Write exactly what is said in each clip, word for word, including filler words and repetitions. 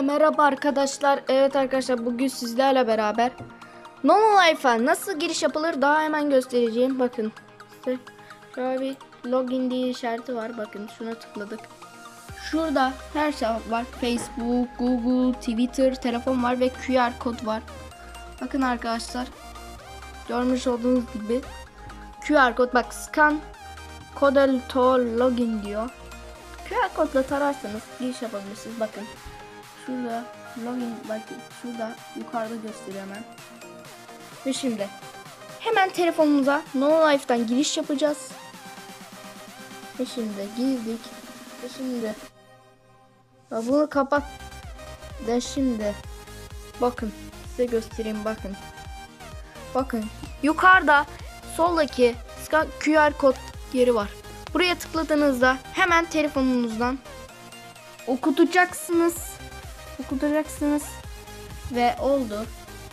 merhaba arkadaşlar. Evet arkadaşlar, bugün sizlerle beraber Nono Life'a nasıl giriş yapılır daha hemen göstereceğim. Bakın size şöyle bir login diye işareti var. Bakın şuna tıkladık. Şurada her şey var. Facebook, Google, Twitter, telefon var ve Q R kod var. Bakın arkadaşlar, görmüş olduğunuz gibi Q R kod, bak scan code to login diyor. Q R kodla tararsanız giriş yapabilirsiniz. Bakın şurada login, bakın şurada yukarıda gösteriyor hemen. Ve şimdi hemen telefonumuza Nono Life'dan giriş yapacağız. Ve şimdi girdik. Ve şimdi ya bunu kapat. Ve şimdi bakın size göstereyim, bakın. Bakın yukarıda soldaki Q R kod yeri var. Buraya tıkladığınızda hemen telefonunuzdan okutacaksınız. Okutacaksınız ve oldu.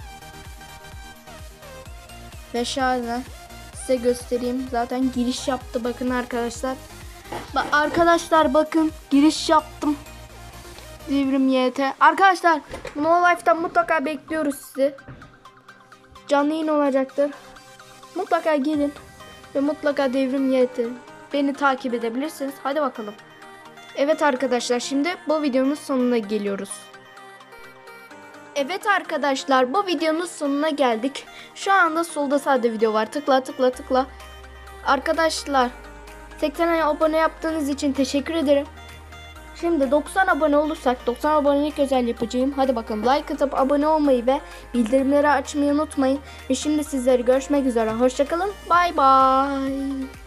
Ve şöyle size göstereyim. Zaten giriş yaptı. Bakın arkadaşlar. Ba arkadaşlar bakın giriş yaptım. Devrim Y T. Arkadaşlar Nono Life'dan mutlaka bekliyoruz sizi. Canlı yayın olacaktır. Mutlaka gelin ve mutlaka Devrim Y T. Beni takip edebilirsiniz. Hadi bakalım. Evet arkadaşlar, şimdi bu videonun sonuna geliyoruz. Evet arkadaşlar, bu videonun sonuna geldik. Şu anda solda sade video var. Tıkla tıkla tıkla. Arkadaşlar seksen abone yaptığınız için teşekkür ederim. Şimdi doksan abone olursak doksan abonelik özel yapacağım. Hadi bakalım, like atıp abone olmayı ve bildirimleri açmayı unutmayın. Ve şimdi sizleri görüşmek üzere. Hoşçakalın. Bay bay.